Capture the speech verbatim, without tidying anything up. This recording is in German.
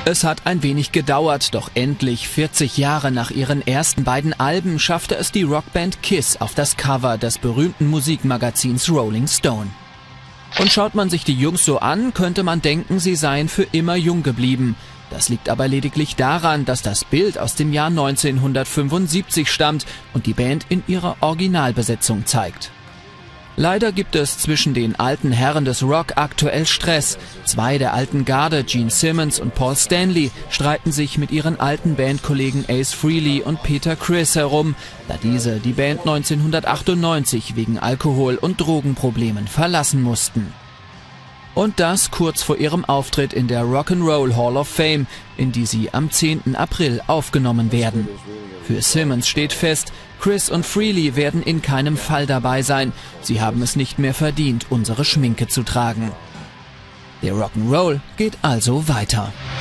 Es hat ein wenig gedauert, doch endlich, vierzig Jahre nach ihren ersten beiden Alben, schaffte es die Rockband Kiss auf das Cover des berühmten Musikmagazins Rolling Stone. Und schaut man sich die Jungs so an, könnte man denken, sie seien für immer jung geblieben. Das liegt aber lediglich daran, dass das Bild aus dem Jahr neunzehnhundertfünfundsiebzig stammt und die Band in ihrer Originalbesetzung zeigt. Leider gibt es zwischen den alten Herren des Rock aktuell Stress. Zwei der alten Garde, Gene Simmons und Paul Stanley, streiten sich mit ihren alten Bandkollegen Ace Frehley und Peter Criss herum, da diese die Band neunzehnhundertachtundneunzig wegen Alkohol- und Drogenproblemen verlassen mussten. Und das kurz vor ihrem Auftritt in der Rock'n'Roll Hall of Fame, in die sie am zehnten April aufgenommen werden. Für Simmons steht fest, Criss und Frehley werden in keinem Fall dabei sein. Sie haben es nicht mehr verdient, unsere Schminke zu tragen. Der Rock'n'Roll geht also weiter.